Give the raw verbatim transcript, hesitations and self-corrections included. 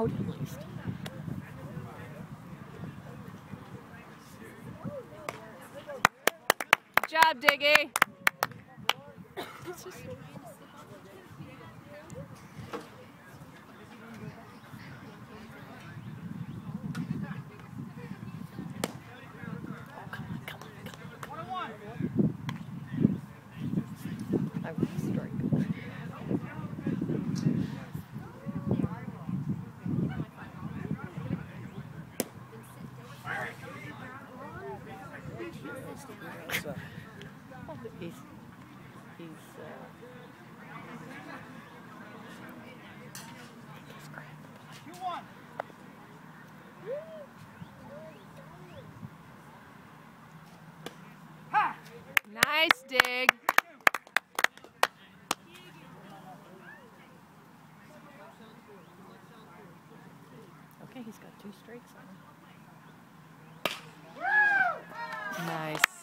out at least. Good job, Diggy. I would strike. So. Oh, he's he's uh, Nice dig. okay. He's got two strikes on him. Nice.